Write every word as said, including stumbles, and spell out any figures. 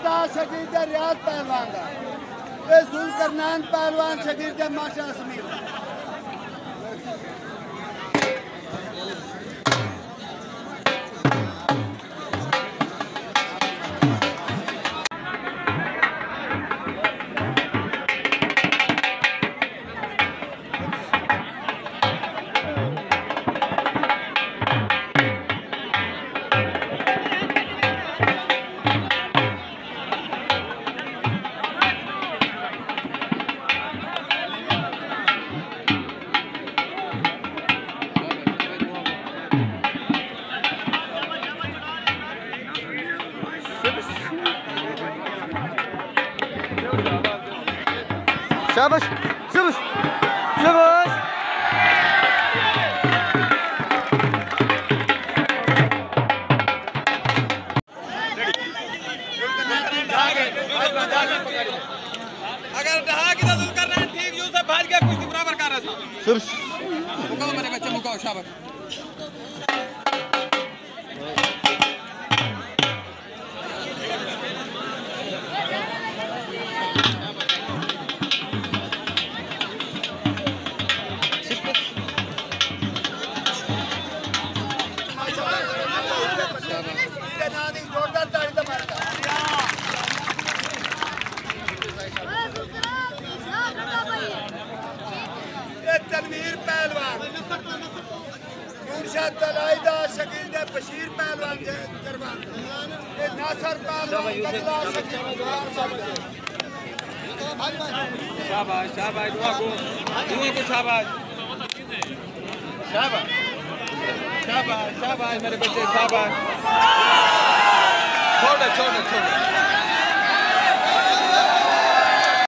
दा शकीर रियाज पहलवान का ये जुल्करनैन पहलवान शकीर माशा समीर शाबाश शाबाश शाबाश अगर डहा की तो जुल्करनैन ठीक यूसुफ भाज के कुश्ती बराबर कर रहा था शाबाश मुकाओ मेरे बच्चे मुकाओ शाबाश तनवीर पहलवान मुर्शद तलाइदा शकील दे बशीर पहलवान दे दरबार ये नासर पहलवान कतला शकील शाबाश शाबाश दुआ को दुआ को शाबाश शाबाश शाबाश शाबाश मेरे बच्चे शाबाश छोड़ छोड़ छोड़